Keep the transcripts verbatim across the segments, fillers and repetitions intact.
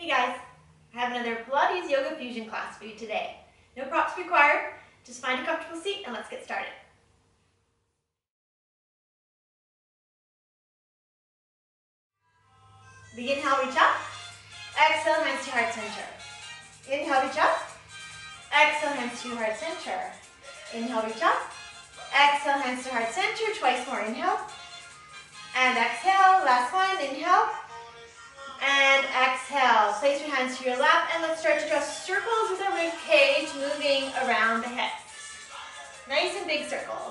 Hey guys, I have another Pilates Yoga Fusion class for you today. No props required, just find a comfortable seat and let's get started. Begin, inhale, reach up. Exhale, hands to heart center. Inhale, reach up. Exhale, hands to heart center. Inhale, reach up. Exhale, hands to heart center. Twice more, inhale. And exhale, last one, inhale. And exhale. Place your hands to your lap and let's start to draw circles with our rib cage moving around the hips. Nice and big circles.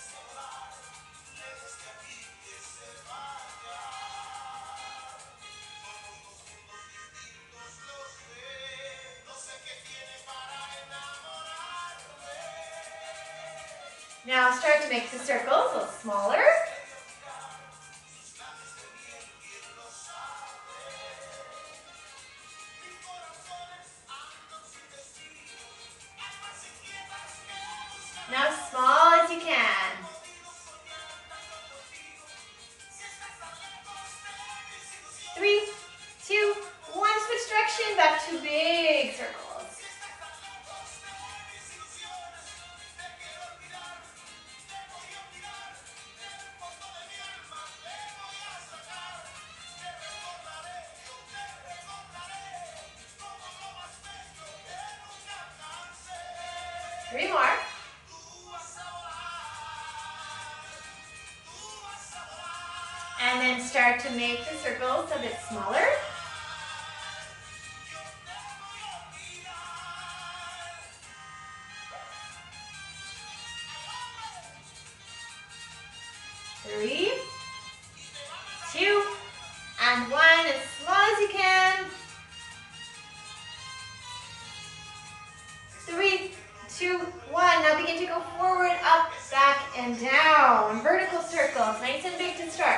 Now start to make the circles a little smaller. Now as small as you can. Three, two, one, switch direction, back to big circles. Three more. And then start to make the circles a bit smaller. Three, two, and one, as small as you can. Three, two, one. Now begin to go forward, up, back, and down. Vertical circles, nice and big to start.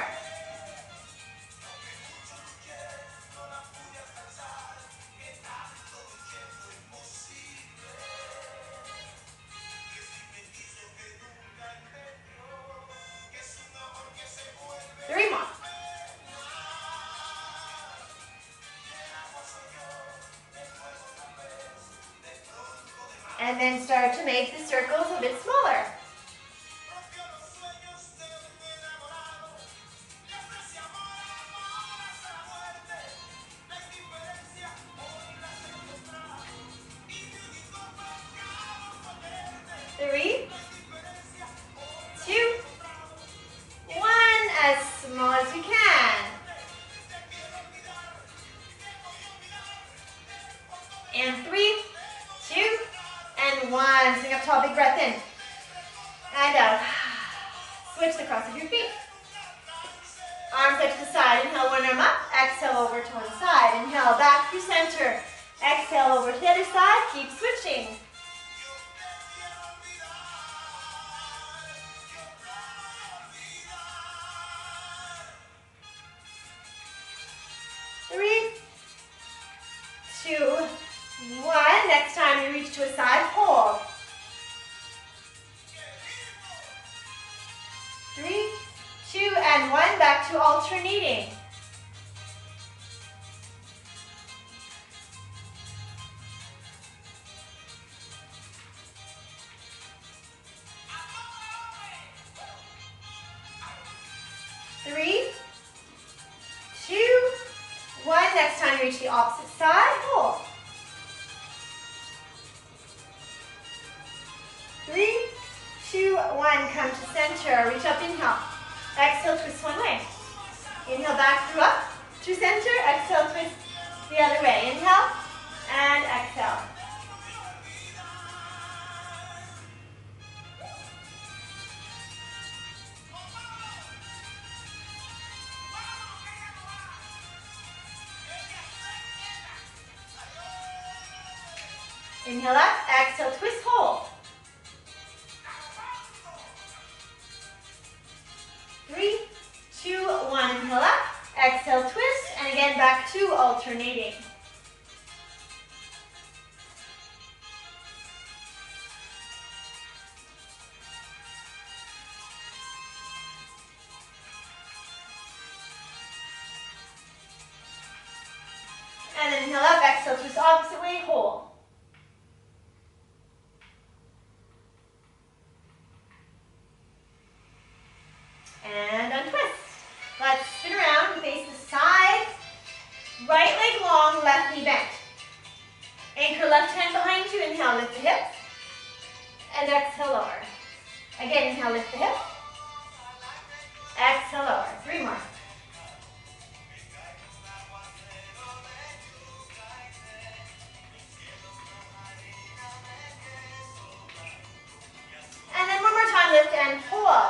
Three more. And then start to make the circles a bit smaller. Three, two, one, as small as you can. And three, two, and one. Swing up tall, big breath in. And out. Switch the cross of your feet. Arms out to the side. Inhale, one arm up. Exhale over to one side. Inhale, back through center. Exhale over to the other side. Keep switching. Three, two, one. Next time you reach to a side, hold. Three, two, and one. Back to alternating. Three, two, one. Next time you reach the opposite side, hold. Three, two, one. Come to center. Reach up, inhale. Exhale, twist one way. Inhale, back through up to center. Exhale, twist the other way. Inhale and exhale. Inhale up, exhale, twist, hold. Three, two, one. Inhale up, exhale, twist, and again back to alternating. And then inhale up, exhale, twist opposite way, hold. And untwist. Let's spin around, face the sides. Right leg long, left knee bent. Anchor left hand behind you, inhale, lift the hips. And exhale, lower. Again, inhale, lift the hips. Exhale, lower. Three more. And then one more time, lift and hold.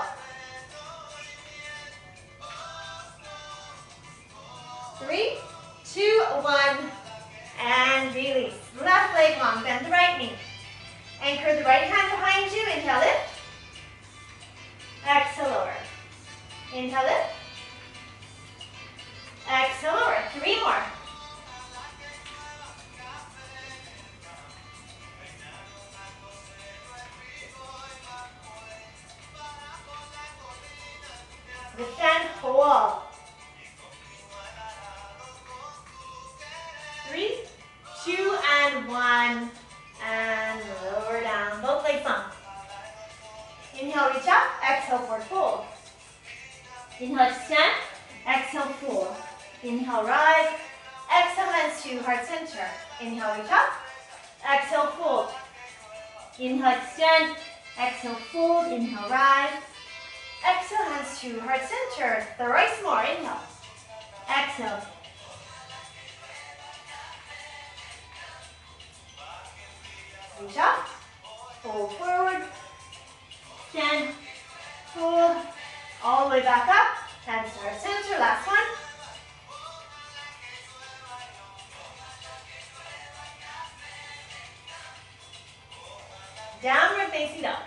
Three, two, one, and release. Left leg long, bend the right knee. Anchor the right hand behind you, inhale, lift. Exhale, lower. Inhale, lift. Exhale, lower. Three more. Lift and hold. Three, two, and one. And lower down. Both legs long. Inhale, reach up. Exhale, forward fold. Inhale, extend. Exhale, fold. Inhale, rise. Exhale, hands to heart center. Inhale, reach up. Exhale, fold. Inhale, extend. Exhale, fold. Inhale, rise. Exhale, hands to heart center. Thrice more. Inhale. Exhale. Reach up. Fold forward. Extend. Fold. All the way back up. Hands to heart center. Last one. Downward facing dog.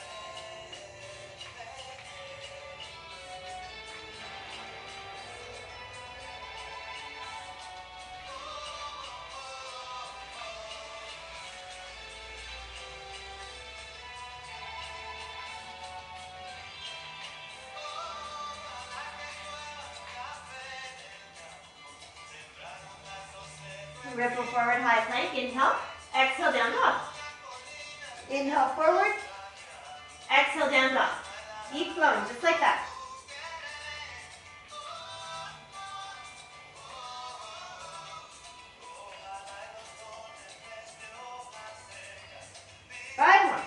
Ripple forward, high plank. Inhale. Exhale, down dog. Inhale, forward. Exhale, down dog. Keep flowing, just like that. Five more.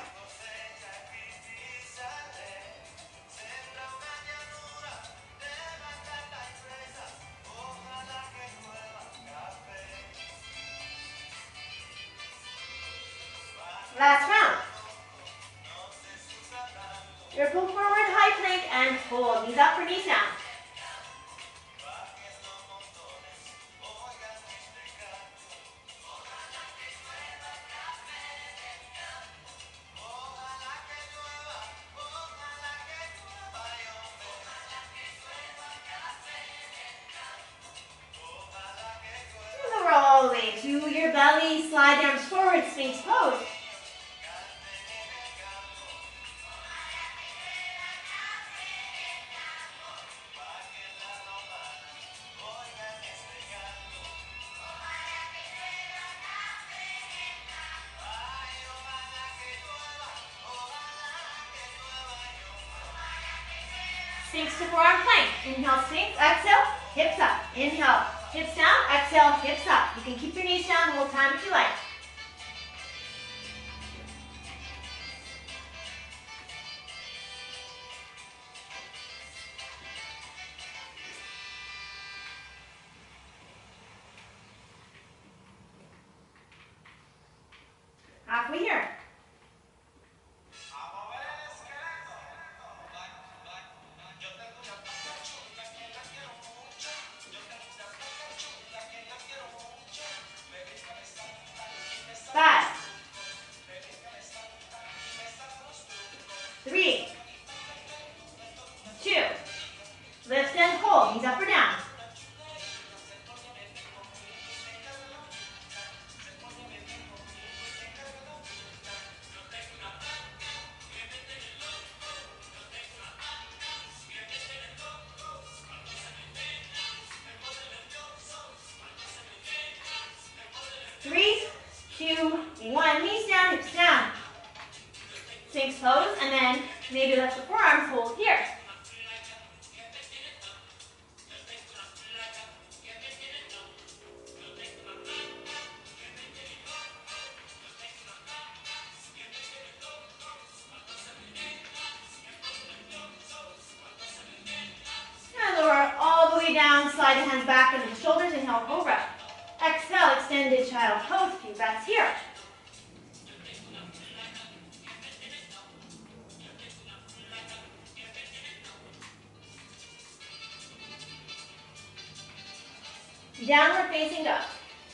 Last round. Ripple forward, high plank, and hold. Knees up or knees down. And roll all the way to your belly. Slide down forward, Sphinx pose. Sphinx to forearm plank. Inhale, Sphinx. Exhale, hips up. Inhale, hips down. Exhale, hips up. You can keep your knees down the whole time if you like. Halfway here. Sphinx pose, and then maybe let the forearms hold here. And lower all the way down, slide the hands back under the shoulders, inhale, cobra. Exhale, extended child pose, few breaths here. Downward facing dog.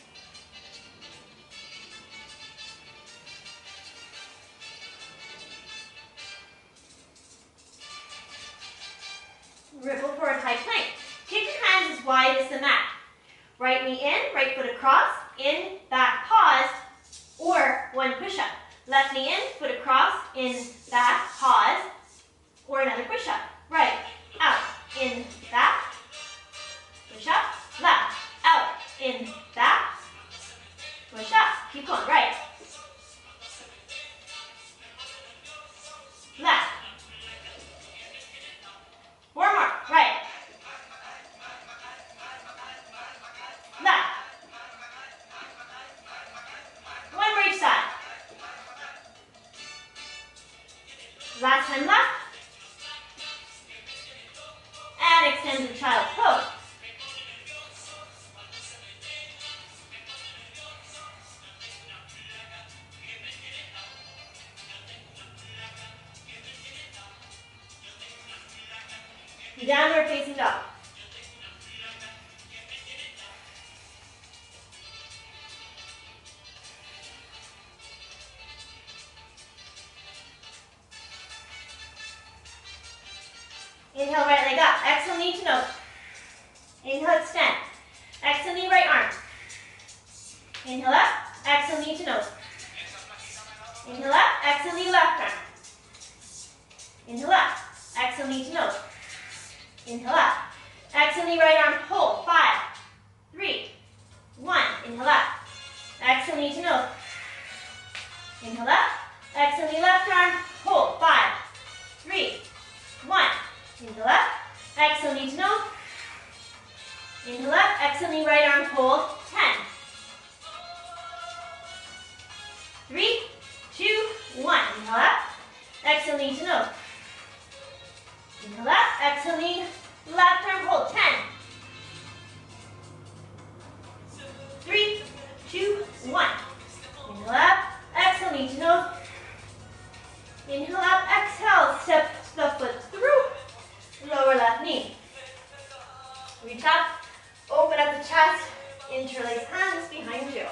Ripple forward high plank. Take your hands as wide as the mat. Right knee in, right foot across, in, back, pause, or one push-up. Left knee in, foot across, in, back, pause, or another push-up. Right, out, in, back, push-up, left, out, in, back, push-up. Keep going, right, left, four more, right, left, one more each side, last time left, and extend the child's pose. Downward facing dog. Inhale, right leg up. Exhale, knee to nose. Inhale, extend. Exhale, knee, right arm. Inhale up. Exhale, knee to nose. Inhale up. Exhale, knee, left arm. Inhale up. Exhale, knee to nose. Inhale up. Exhale, knee, right arm. Hold. Five, three, one. Inhale up. Exhale, knee to nose. Inhale up. Exhale, knee, left arm. Hold. Five, three, one. Inhale up. Exhale, knee to nose. Inhale up. Exhale, knee, right arm. Hold. Ten. Three, two, one. Inhale up. Exhale, knee to nose. Inhale up. Exhale, knee, left arm. Hold. Ten. Three, two, one. Inhale up. Exhale, knee to nose. Inhale up. Exhale. Step the foot through. Lower left knee. Reach up. Open up the chest. Interlace hands behind you.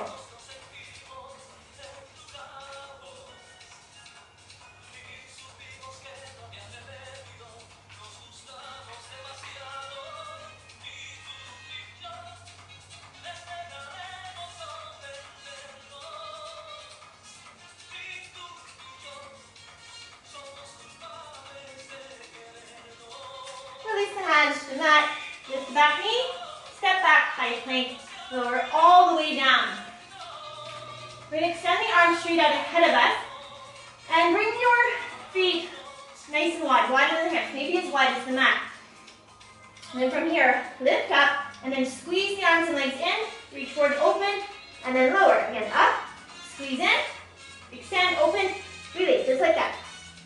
Release the hands to the mat. Lift the back knee. Step back, high plank. Lower all the way down. We're going to extend the arms straight out ahead of us. And bring your feet nice and wide, wider than the hips, maybe as wide as the mat. And then from here, lift up, and then squeeze the arms and legs in. Reach forward, open, and then lower. Again, up, squeeze in, extend, open, release, just like that.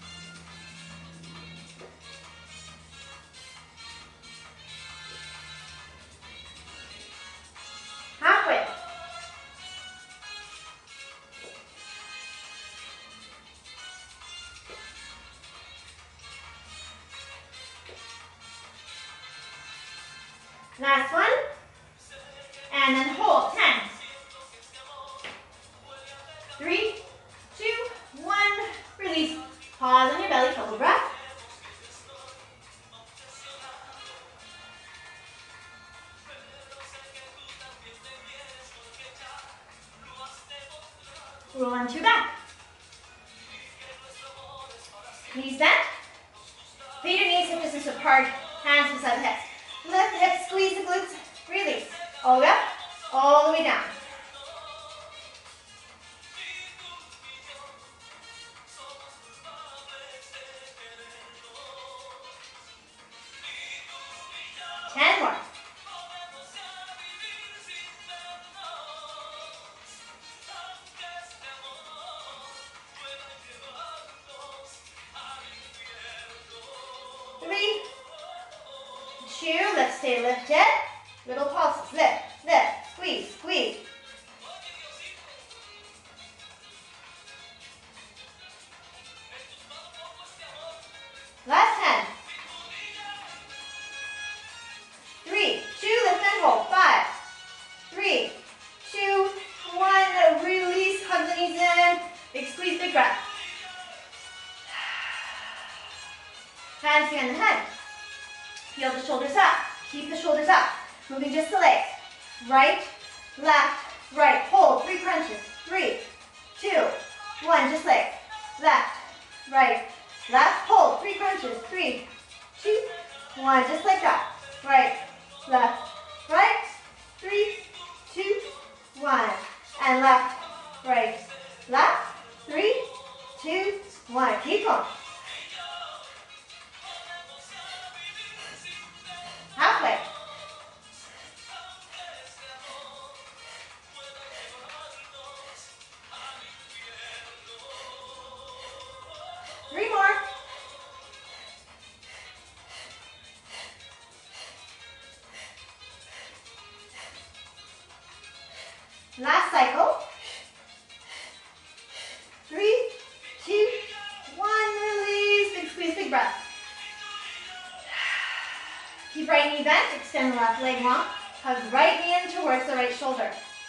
Halfway. Last one. And then hold. Ten. Three, two, one. Release. Pause on your belly. Couple breaths. Roll onto back. Knees bent. Feet and knees hip distance apart. Hands beside the hips. Lift the hips, squeeze the glutes. Release. All the way up, all the way down. Stay lifted. Little pulses. Lift, lift, squeeze, squeeze. Last ten. Three, two, lift and hold. Five, three, two, one. Release, hug the knees in. Big squeeze, big breath. Hands behind the head. Peel the shoulders up. Keep the shoulders up. Moving just the legs. Right, left, right. Hold. Three crunches. Three, two, one. Just legs. Left, right, left. Hold. Three crunches. Three, two, one. Just like that. Right, left, right. Three, two, one. And left, right, left. Three, two, one. Keep going. Halfway. Three more. Last cycle. Three, two, one. Release. Big squeeze, big breath. Keep right knee bent. Extend the left leg long. Hug right knee in towards the right shoulder.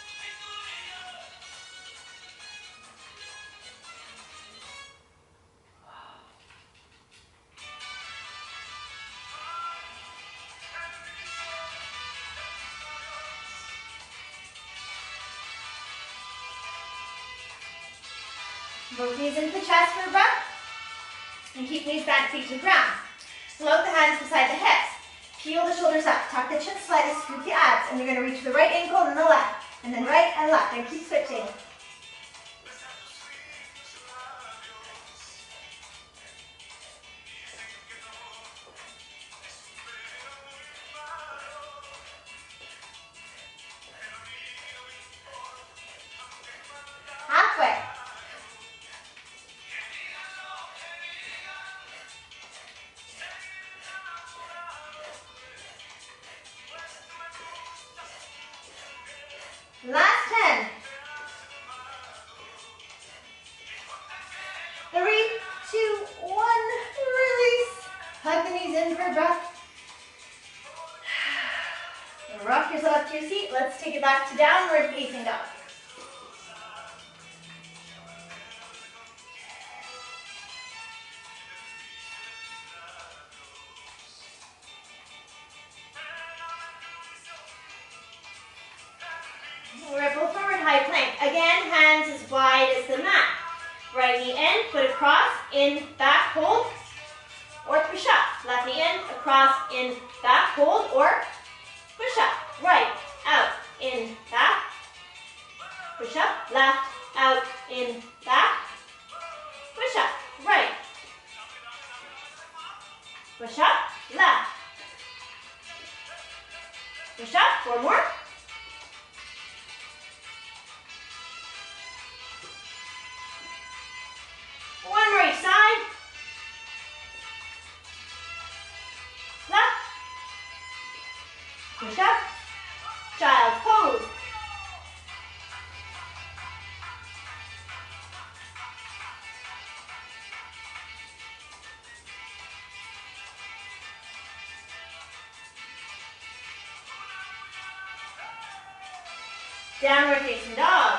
Both knees into the chest for a breath. And keep knees bent, feet to the ground. Float the hands beside the hips. Peel the shoulders up. Tuck the chin slightly, scoop the abs. And you're going to reach the right ankle and then the left. And then right and left. And keep switching. Halfway. Last ten. Three, two, one. Release. Hug the knees in for a breath. Rock yourself up to your seat. Let's take it back to downward facing dog. Ripple forward, high plank. Again, hands as wide as the mat. Right knee in, foot across, in, back, hold, or push up. Left knee in, across, in, back, hold, or push up. Right, out, in, back, push up. Left, out, in, back, push up. Right, push up, left, push up. Four more. One more each side. Left. Push up. Child's pose. Downward facing dog.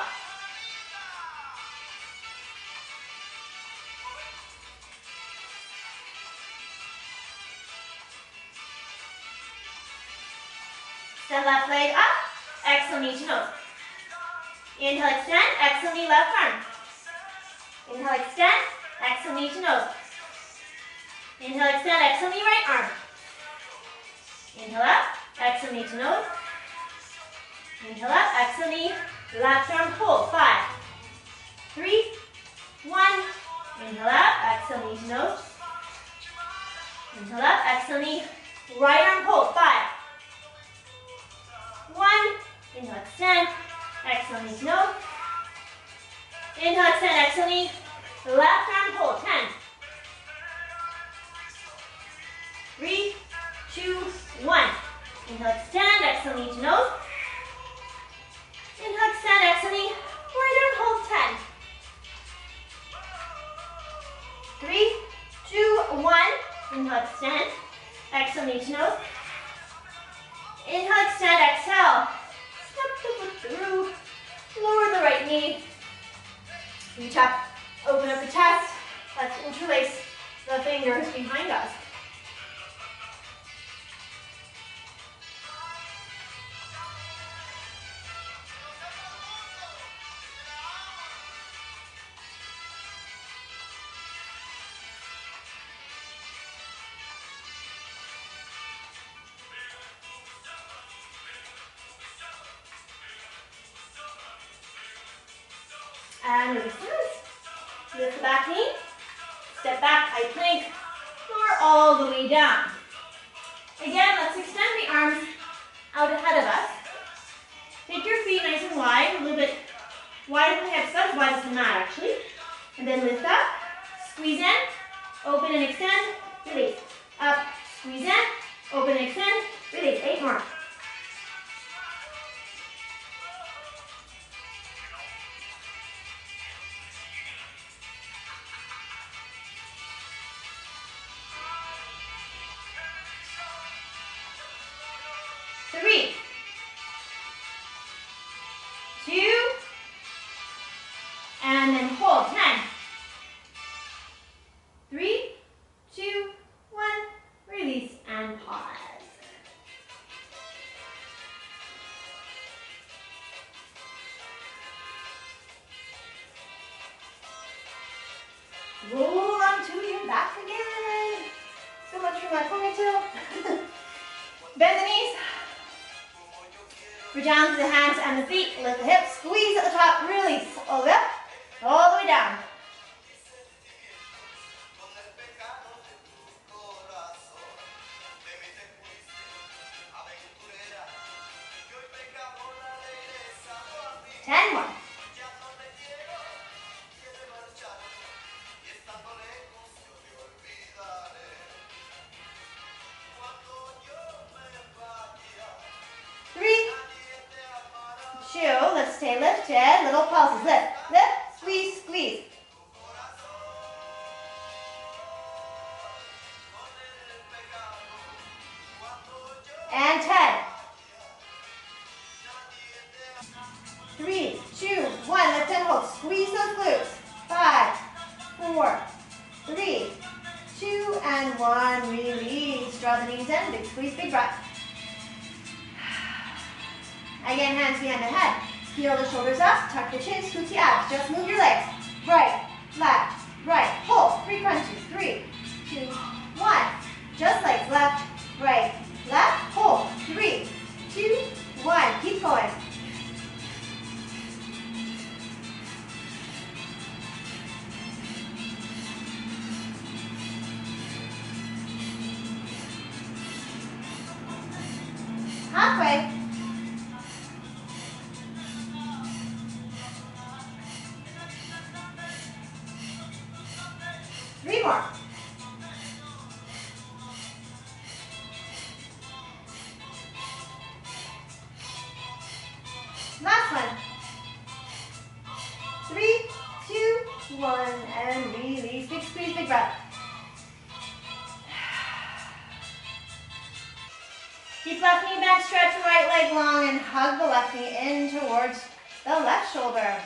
Extend left leg up. Exhale, knee to nose. Inhale, extend. Exhale, knee left arm. Inhale, extend. Exhale, knee to nose. Inhale, extend. Exhale, knee right arm. Inhale up. Exhale, knee to nose. Inhale up. Exhale, knee left arm. Hold. Five, three, one. Inhale up. Exhale, knee to nose. Inhale up. Exhale, knee right arm. Hold. Five. One, inhale, extend, exhale, knee to nose. Inhale, extend, exhale, knee, left arm, hold, ten. Three, two, one. Inhale, extend, exhale, knee to nose. Inhale, extend, exhale, knee. Right arm, hold ten. Three, two, one. Inhale, extend. Exhale, knee to nose. Inhale, extend, exhale. Step the foot through. Lower the right knee. Reach up, open up the chest. Let's interlace the fingers behind us. And release the hands. Lift the back knee. Step back, high plank. Lower all the way down. Again, let's extend the arms out ahead of us. Take your feet nice and wide, a little bit wide at the hips, as wide as the mat actually. And then lift up, squeeze in, open and extend, release. Up, squeeze in, open and extend, release. Eight more. Three, two, and then hold, ten. Three, two, one, release and pause. Roll onto your back again. So much for my ponytail. Bend the knees. Reach down to the hands and the feet. Lift the hips. Squeeze at the top. Release. All the way up. All the way down. Ten more. Three, two, let's stay lifted. Little pulses. Lift, lift, squeeze, squeeze. And ten. Three, two, one. Lift and hold. Squeeze those glutes. Five, four, three, two, and one. Release. Draw the knees in. Big squeeze, big breath. Again, hands behind the head. Heel the shoulders up. Tuck the chin. Scoot the abs. Just move your legs. Right, left, right. Hold. Three crunches. Three, two, one. Just legs. Left, right, left. Hold. Three, two, one. Keep going. Halfway. Three more. Last one. Three, two, one, and release. Big squeeze, big breath. Keep left knee back, stretch the right leg long, and hug the left knee in towards the left shoulder.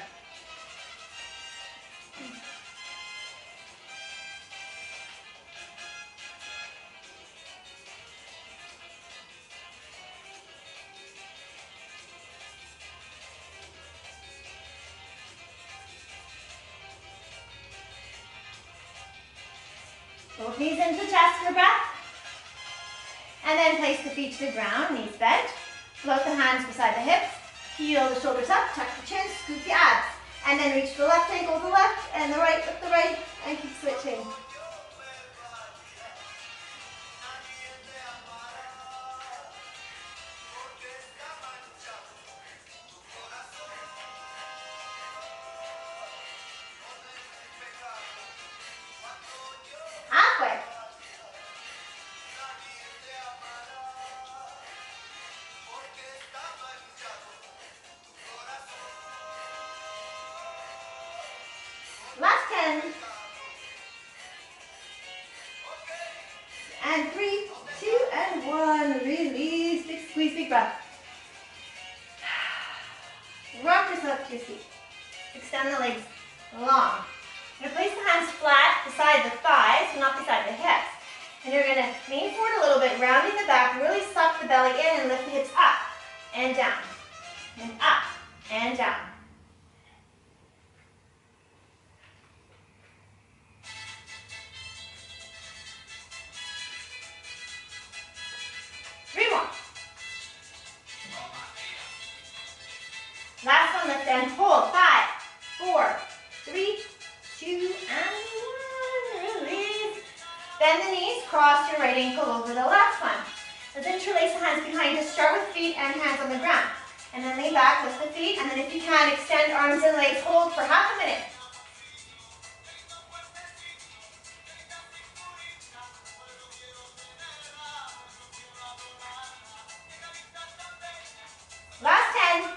Both knees into the chest for breath. And then place the feet to the ground, knees bent. Float the hands beside the hips. Heel the shoulders up, tuck the chin, scoot the abs. And then reach the left ankle with the left and the right with the right, and keep switching. deep breath. Rock yourself to your feet. Extend the legs long. You're going to place the hands flat beside the thighs, so not beside the hips. And you're going to lean forward a little bit, rounding the back, really suck the belly in and lift the hips up and down, and up and down. Three more. Last one, lift and hold. Five, four, three, two, and one. Release. Bend the knees, cross your right ankle over the left one. Let's interlace the hands behind you. Start with feet and hands on the ground. And then lean back, lift the feet, and then if you can, extend arms and legs. Hold for half a minute. Last ten.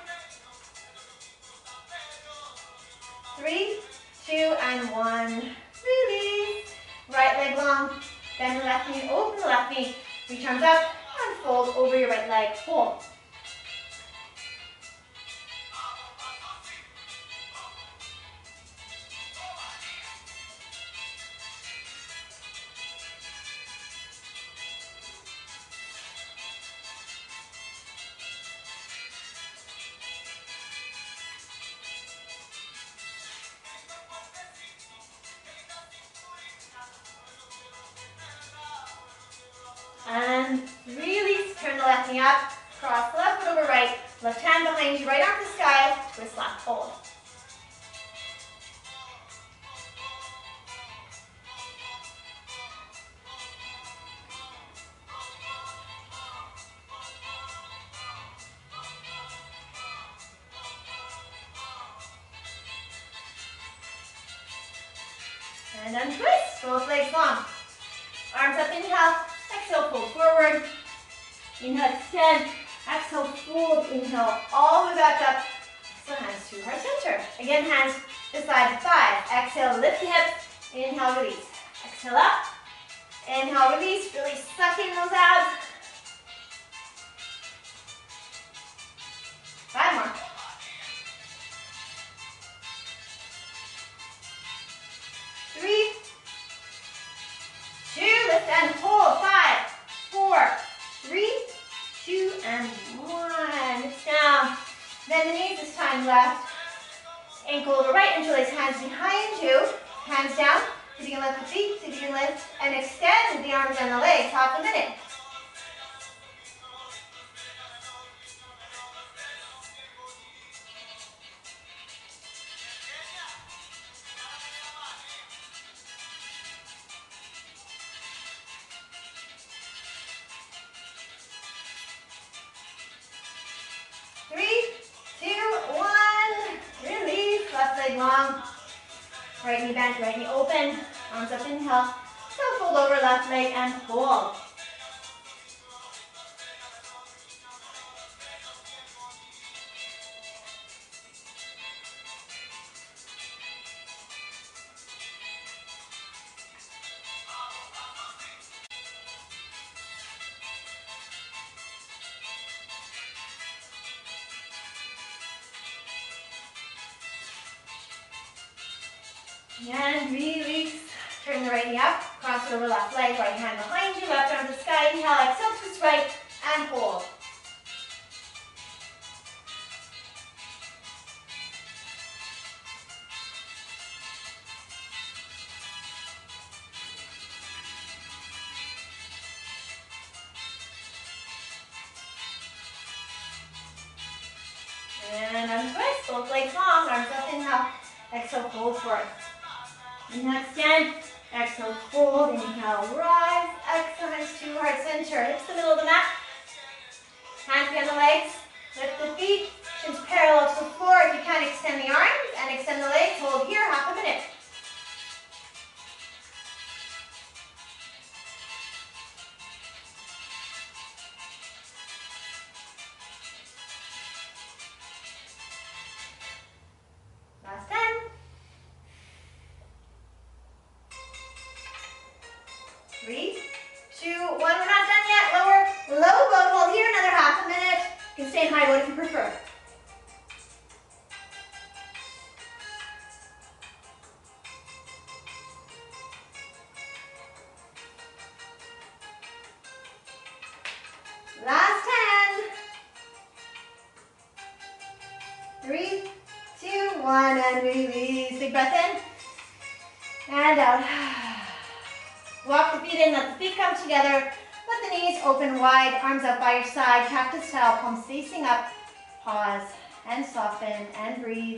Three, two, and one. Release. Right leg long. Bend the left knee, open the left knee. Reach arms up and fold over your right leg. Hold. And release, turn the left knee up, cross the left foot over right, left hand behind you, right arm to the sky, twist left, hold. And untwist, both legs long. Arms up, inhale. Exhale, fold forward. Inhale, extend. Exhale, fold. Inhale, all the way back up. Exhale, hands to heart center. Again, hands beside the thighs. Exhale, lift the hips. Inhale, release. Exhale up. Inhale, release. Really suck in those abs. Five more. Three. Two, lift and hold. Five, four, three, two, and one. It's down. Bend the knees, this time left. Ankle over right, interlace hands behind you. Hands down. So you can lift the feet, so you can lift and extend the arms and the legs. Half a minute. Long. Right knee bent, right knee open. Arms up, inhale. So fold over left leg and hold. And release. Turn the right knee up, cross it over left leg, right hand behind you, left arm to the sky. Inhale, exhale, twist right, and hold. And untwist, both legs long, arms up, inhale, exhale, fold forward. Inhale, extend. Exhale, fold. Inhale, rise. Exhale, hands to heart center. Hips to the middle of the mat. Hands behind the legs. Lift the feet. Shins parallel to the floor. If you can, extend the arms and extend the legs. Hold here, half a minute. Last ten. Three, two, one. We're not done yet. Lower, low boat hold here. Another half a minute. in high boat if you prefer. Last ten. Three, two, one, and release. Big breath in and out. Walk the feet in, let the feet come together. Let the knees open wide, arms out by your side, cactus style, palms facing up. Pause and soften and breathe.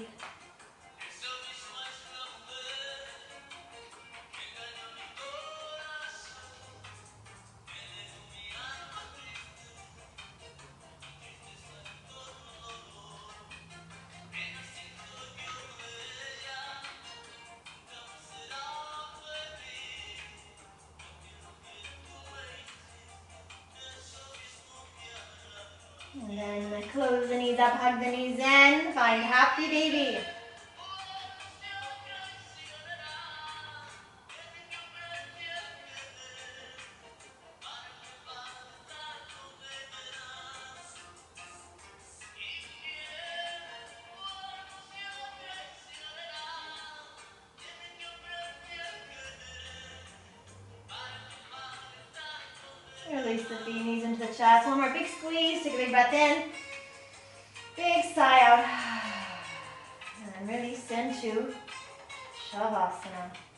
And then close the knees up, hug the knees in, find happy baby. Release the feet, knees into the chest. One more big squeeze. Take a big breath in. Big sigh out. And release into Shavasana.